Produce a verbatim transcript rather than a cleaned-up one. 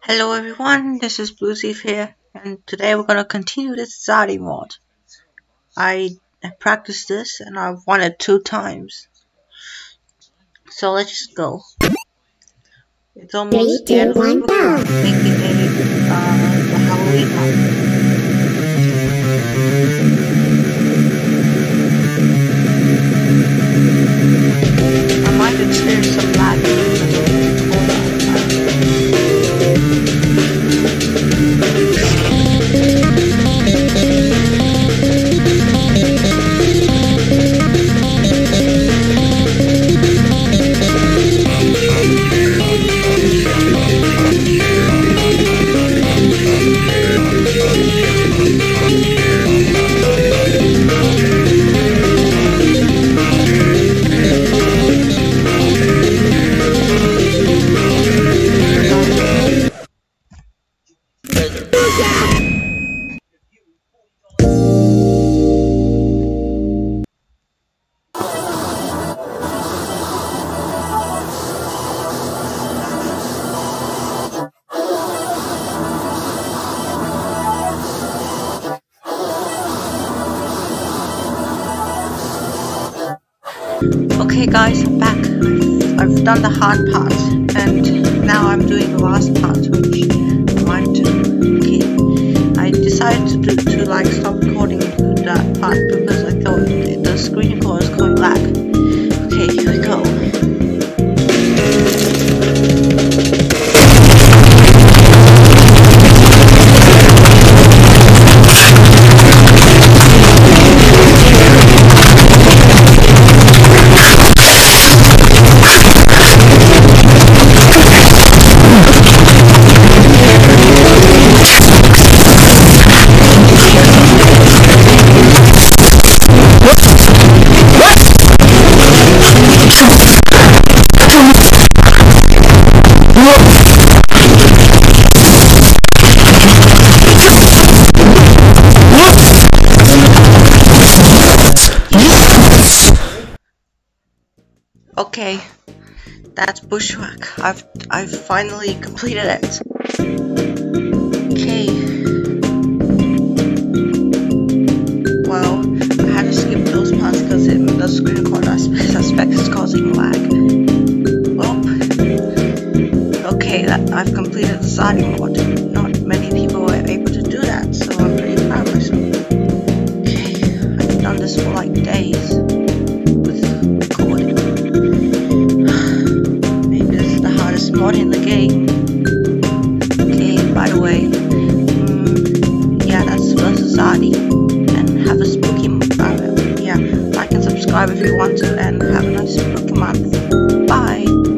Hello everyone, this is Blue Thief here, and today we're gonna continue this Zardy mod. I practiced this and I've won it two times. So let's just go. It's almost the end of the book, aka uh, the Halloween month. I might experience some lag. Okay guys, I'm back. I've, I've done the hard part and now I'm doing the last part, which I want to. Okay, I decided to, do, to like stop recording that part because I thought the screen recorder was going lag. Okay, here we go. Okay, that's bushwhack. I've I've finally completed it. Okay. Well, I had to skip those parts because the screen recorder I suspect is causing lag. Well, okay, that I've completed the Zardy mod. Not many people were able to do that, so I'm pretty proud of myself. Okay, I've done this for like days. Mod in the game. Okay, by the way, um, yeah, that's versus Zardy, and have a spooky uh, yeah, like and subscribe if you want to, and have a nice spooky month. Bye.